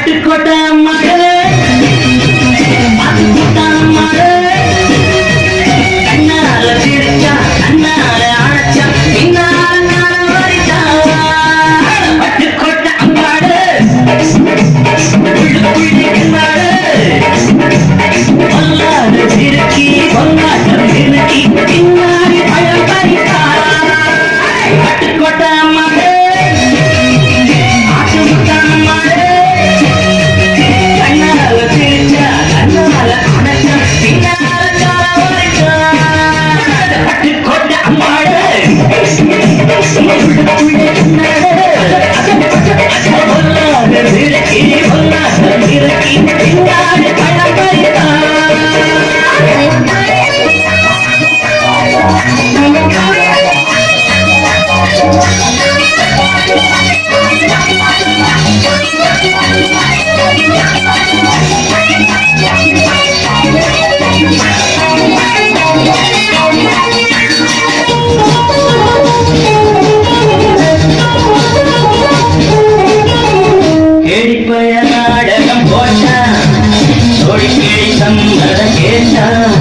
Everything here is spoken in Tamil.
பட்டுக்கோட்டை மாடு பட்டுக்கோட்டை மாடு கண்ணால சிரிச்சா கண்ணால அணைச்சா பின்னால காலம் வரைச்சா பட்டுக்கோட்டை அம்பாடு உள்ளுக்குள்ளே பொல்லாத சிறுக்கி பொல்லாட்டம் சிறுக்கி பின்னாடி பழம் பறித்தா பட்டுக்கோட்டை மாடு ஆட்டுமுட்டான மாடு கண்ணால சிரிச்சா கண்ணால அணைச்சா பின்னால காலம் வரைச்சா பட்டுக்கோட்டை அம்பாடு உள்ளுக்குள்ளே பொல்லாத சிறுக்கி பொல்லாட்டம் சிறுக்கி பின்னாடி பழம் பறித்தா நாடகம் போட்டா சோழி கிளி சம்மத கேட்டா